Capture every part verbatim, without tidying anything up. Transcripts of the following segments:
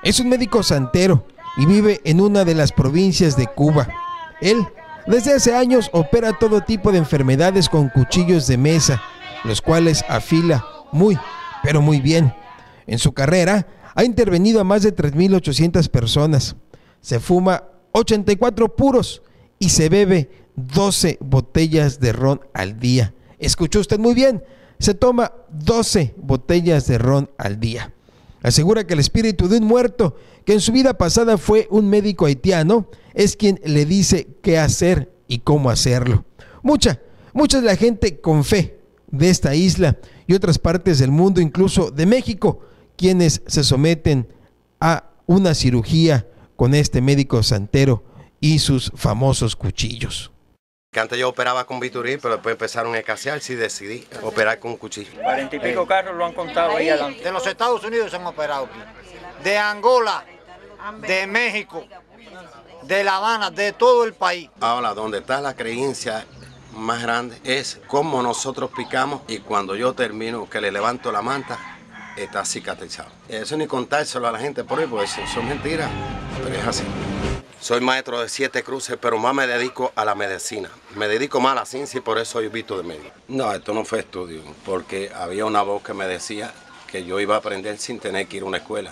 Es un médico santero y vive en una de las provincias de Cuba. Él, desde hace años, opera todo tipo de enfermedades con cuchillos de mesa, los cuales afila muy, pero muy bien. En su carrera, ha intervenido a más de tres mil ochocientas personas. Se fuma ochenta y cuatro puros y se bebe doce botellas de ron al día. Escuchó usted muy bien, se toma doce botellas de ron al día. Asegura que el espíritu de un muerto, que en su vida pasada fue un médico haitiano, es quien le dice qué hacer y cómo hacerlo. Mucha, mucha es la gente con fe de esta isla y otras partes del mundo, incluso de México, quienes se someten a una cirugía con este médico santero y sus famosos cuchillos. Que antes yo operaba con bisturí, pero después empezaron a escasear, sí decidí operar con cuchillo. Cuarenta y pico carros lo han contado ahí adelante. De los Estados Unidos se han operado aquí, de Angola, de México, de La Habana, de todo el país. Ahora, donde está la creencia más grande es cómo nosotros picamos y cuando yo termino que le levanto la manta, está cicatrizado. Eso ni contárselo a la gente por ahí, porque son mentiras, pero es así. Soy maestro de siete cruces, pero más me dedico a la medicina. Me dedico más a la ciencia y por eso soy visto de médico. No, esto no fue estudio, porque había una voz que me decía que yo iba a aprender sin tener que ir a una escuela.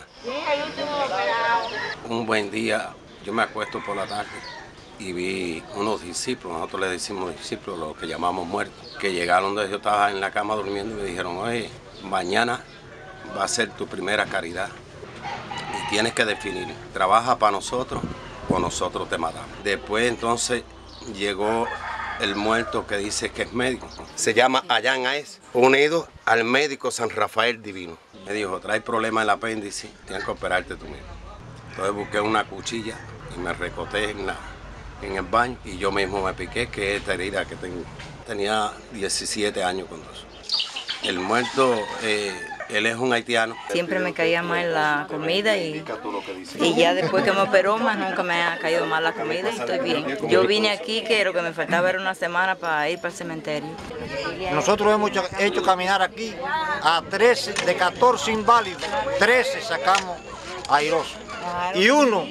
Un buen día, yo me acuesto por la tarde y vi unos discípulos, nosotros le decimos discípulos, los que llamamos muertos, que llegaron donde yo estaba en la cama durmiendo y me dijeron, oye, mañana va a ser tu primera caridad y tienes que definir, trabaja para nosotros o nosotros te matamos. Después entonces llegó el muerto que dice que es médico. Se llama Allán Aez, unido al médico San Rafael Divino. Me dijo, trae problema en el apéndice, tienes que operarte tú mismo. Entonces busqué una cuchilla y me recoté en, la, en el baño y yo mismo me piqué, que es esta herida que tengo. Tenía diecisiete años cuando eso. El muerto, eh, él es un haitiano. Siempre me caía mal la comida y, y ya después que me operó más nunca me ha caído mal la comida y estoy bien. Yo vine aquí que lo que me faltaba era una semana para ir para el cementerio. Nosotros hemos hecho caminar aquí a trece, de catorce inválidos, trece sacamos airosos. Y uno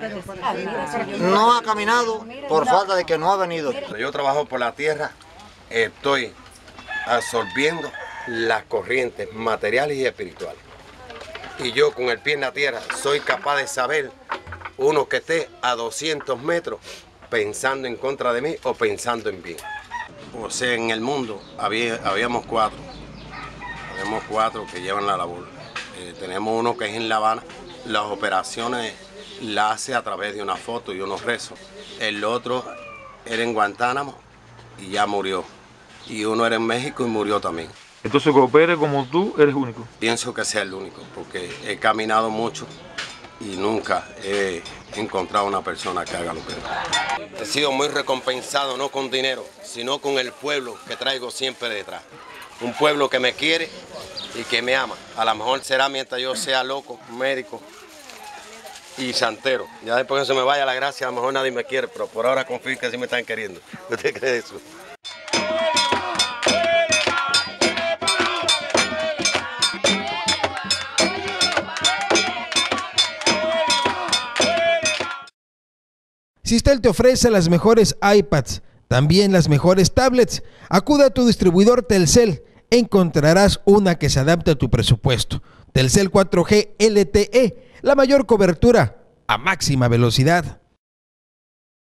no ha caminado por falta de que no ha venido. Yo trabajo por la tierra, estoy absorbiendo las corrientes materiales y espirituales. Y yo con el pie en la tierra soy capaz de saber uno que esté a doscientos metros pensando en contra de mí o pensando en bien. O sea, en el mundo había, habíamos cuatro, habíamos cuatro que llevan la labor. Eh, tenemos uno que es en La Habana, las operaciones las hace a través de una foto y unos rezos. El otro era en Guantánamo y ya murió. Y uno era en México y murió también. Entonces, que opere como tú, eres único. Pienso que sea el único, porque he caminado mucho y nunca he encontrado una persona que haga lo que hago. He sido muy recompensado, no con dinero, sino con el pueblo que traigo siempre detrás. Un pueblo que me quiere y que me ama. A lo mejor será mientras yo sea loco, médico y santero. Ya después que se me vaya la gracia, a lo mejor nadie me quiere, pero por ahora confío que sí me están queriendo. ¿Usted cree eso? Sistel te ofrece las mejores iPads, también las mejores tablets. Acude a tu distribuidor Telcel, encontrarás una que se adapte a tu presupuesto. Telcel cuatro G L T E, la mayor cobertura a máxima velocidad.